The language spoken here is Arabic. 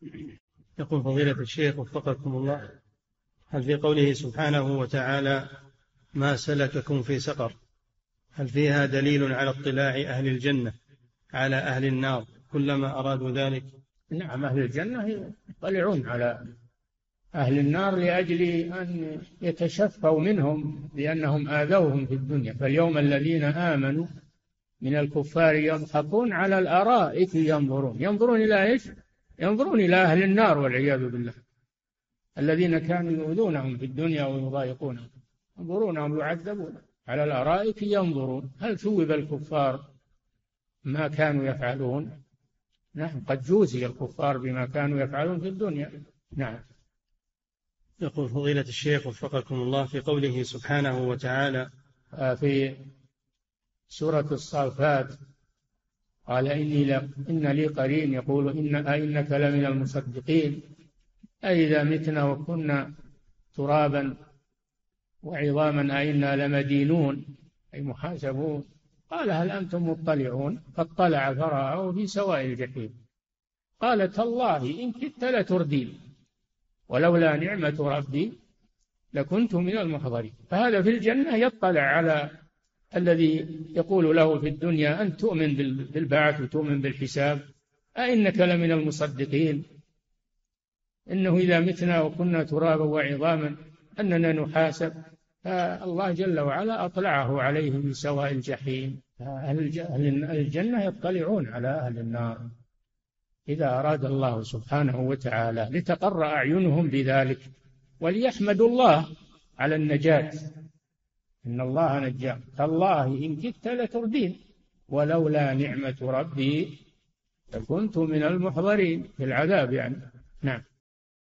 يقول فضيلة الشيخ وفقكم الله: هل في قوله سبحانه وتعالى ما سلككم في سقر هل فيها دليل على اطلاع أهل الجنة على أهل النار كلما أرادوا ذلك؟ نعم، أهل الجنة يطلعون على أهل النار لأجل أن يتشفوا منهم لأنهم آذوهم في الدنيا. فاليوم الذين آمنوا من الكفار يضحكون على الأرائك ينظرون إلى إيش؟ ينظرون إلى أهل النار والعياذ بالله، الذين كانوا يؤذونهم في الدنيا ويضايقونهم، ينظرونهم يعذبون على الأرائك ينظرون. هل ثوب الكفار ما كانوا يفعلون؟ نعم، قد جوزي الكفار بما كانوا يفعلون في الدنيا. نعم. يقول فضيلة الشيخ وفقكم الله: في قوله سبحانه وتعالى في سورة الصافات قال إن لي قرين يقول أئنك لمن المصدقين أئذا متنا وكنا ترابا وعظاما أئنا لمدينون أي محاسبون. قال هل أنتم مطلعون؟ فاطلع فرآه في سواء الجحيم قال تالله إن كدت لتردين ولولا نعمة ربي لكنت من المحضرين. فهذا في الجنة يطلع على الذي يقول له في الدنيا أن تؤمن بالبعث وتؤمن بالحساب، أئنك لمن المصدقين إنه إذا متنا وكنا ترابا وعظاما أننا نحاسب. فالله جل وعلا أطلعه عليه في سواء الجحيم. أهل الجنة يطلعون على أهل النار إذا أراد الله سبحانه وتعالى لتقر أعينهم بذلك وليحمدوا الله على النجاة. إن الله نجاهم تالله إن كدت لتردين ولولا نعمة ربي لكنت من المحضرين في العذاب يعني. نعم.